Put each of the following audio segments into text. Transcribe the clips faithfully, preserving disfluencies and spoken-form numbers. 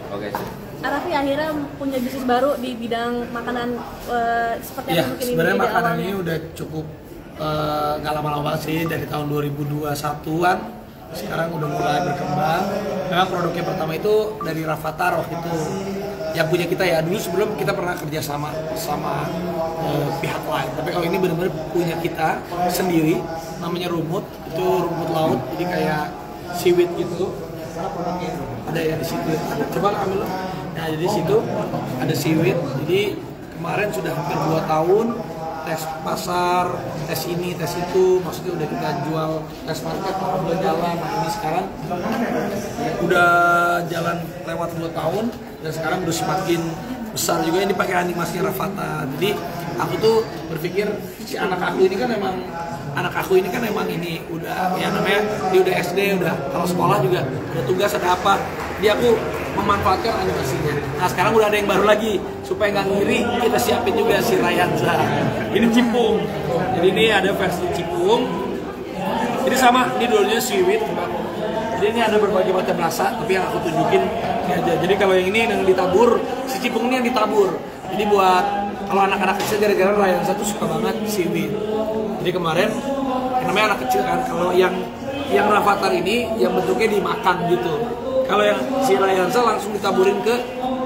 Oke. Raffi akhirnya punya bisnis baru di bidang makanan uh, seperti ya, yang mungkin sebenarnya ini makanan ini udah cukup nggak uh, lama-lama sih, dari tahun dua ribu dua puluh satuan sekarang udah mulai berkembang. Memang produknya pertama itu dari Rafathar waktu itu yang punya kita ya, dulu sebelum kita pernah kerja sama sama uh, pihak lain, tapi kalau ini benar-benar punya kita sendiri, namanya Rumut. Itu rumput laut, jadi kayak seaweed gitu. Karena produknya ada ya di situ. Coba ambil. Nah, jadi di situ ada seaweed. Jadi kemarin sudah hampir dua tahun tes pasar, tes ini, tes itu, maksudnya udah kita jual tes market, udah jalan. Nah, ini sekarang udah jalan lewat dua tahun dan sekarang udah semakin besar juga. Ini pakai animasinya Rafathar. Jadi aku tuh berpikir si anak aku ini kan emang anak aku ini kan emang ini udah ya namanya dia udah S D, udah kalau sekolah juga ada tugas ada apa, dia aku memanfaatkan animasinya. Nah sekarang udah ada yang baru lagi supaya nggak ngiri, kita siapin juga si Rayanza. Ini cipung, jadi ini ada versi cipung. Jadi sama, ini dulunya seaweed. Jadi ini ada berbagai macam rasa, tapi yang aku tunjukin ini aja. Jadi kalau yang ini yang ditabur, si cipung ini yang ditabur. Jadi buat kalau anak-anak kecil, gara-gara Rayanza tuh suka banget seaweed. Jadi kemarin, yang namanya anak kecil kan, kalau yang yang Rafathar ini yang bentuknya dimakan gitu. Kalau yang si Rayanza langsung ditaburin ke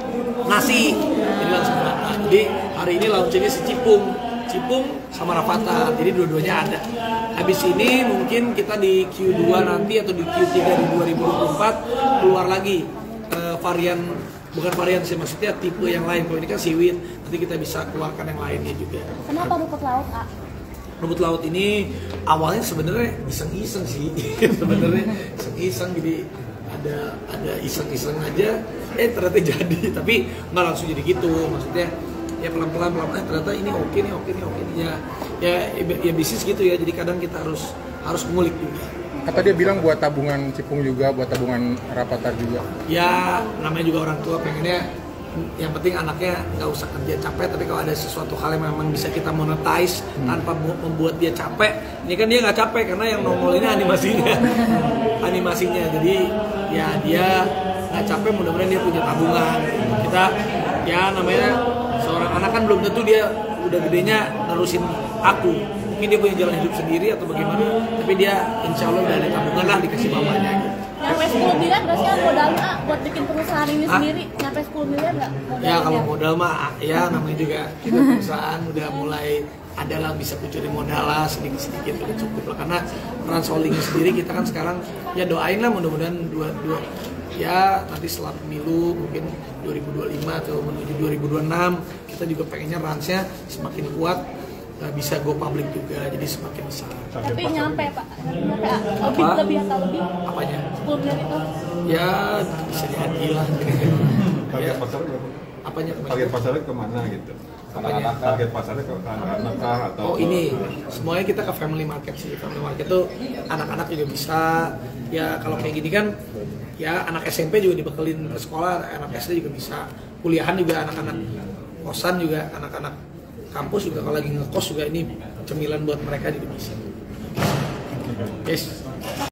nasi, jadi langsung makan. Jadi hari ini launchingnya si Cipung, Cipung sama Rafathar, jadi dua-duanya ada. Habis ini mungkin kita di Q dua nanti atau di Q tiga di dua ribu dua puluh empat keluar lagi uh, varian, bukan varian sih, maksudnya tipe yang lain. Kalau ini kan seaweed, nanti kita bisa keluarkan yang lainnya juga. Kenapa rumput laut, A? Rumput laut ini awalnya sebenarnya iseng-iseng sih, sebenarnya iseng-iseng, jadi ada ada iseng-iseng aja, eh ternyata jadi, tapi nggak langsung jadi gitu, maksudnya ya pelan-pelan pelan eh ternyata ini oke nih oke nih oke nih ya ya ya bisnis gitu ya, jadi kadang kita harus harus ngulik juga. Kata dia bilang buat tabungan Cipung juga, buat tabungan Rafathar juga. Ya namanya juga orang tua pengennya yang penting anaknya nggak usah kerja capek, tapi kalau ada sesuatu hal yang memang bisa kita monetize hmm. tanpa membuat dia capek, ini kan dia nggak capek karena yang nongol ini animasinya, animasinya. Jadi ya dia nggak capek, mudah-mudahan dia punya tabungan. Kita ya namanya seorang anak kan belum tentu dia udah gedenya nerusin aku, mungkin dia punya jalan hidup sendiri atau bagaimana, tapi dia insya Allah udah ada tabungan lah dikasih mamanya gitu. Nyampe sepuluh miliar nggak sih modalnya buat bikin perusahaan ini Hah? sendiri? Nyampe sepuluh miliar nggak modalnya? Ya kalau modal mah ya namanya juga kita perusahaan udah mulai adalah bisa kucuri modal lah sedikit-sedikit udah cukup lah, karena Trans Holding sendiri kita kan sekarang ya doain lah mudah-mudahan dua dua ya nanti setelah pemilu mungkin dua ribu dua puluh lima atau menuju dua ribu dua puluh enam kita juga pengennya ransnya semakin kuat, bisa go public juga, jadi semakin besar. Tapi nyampe Pak, nyampe lebih Apa? lebih atau lebih? Apanya? sepuluh miliar itu? Ya bisa jadi lah. Target pasarnya berapa? Apanya? Target pasarnya kemana gitu? Apanya? Target pasarnya ke anak-anak kah atau? Oh ini, semuanya kita ke family market sih. Family market tuh anak-anak juga bisa. Ya kalau kayak gini kan, ya anak S M P juga dibekelin ke sekolah, anak S D juga bisa. Kuliahan juga anak-anak kosan juga, anak-anak kampus juga kalau lagi ngekos juga ini cemilan buat mereka juga bisa. Yes.